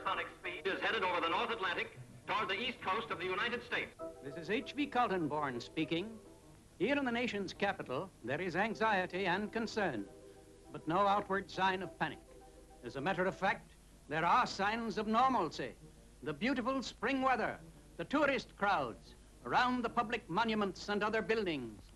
supersonic speed is headed over the North Atlantic toward the east coast of the United States. This is H.V. Kaltenborn speaking. Here in the nation's capital, there is anxiety and concern, but no outward sign of panic. As a matter of fact, there are signs of normalcy. The beautiful spring weather, the tourist crowds, around the public monuments and other buildings,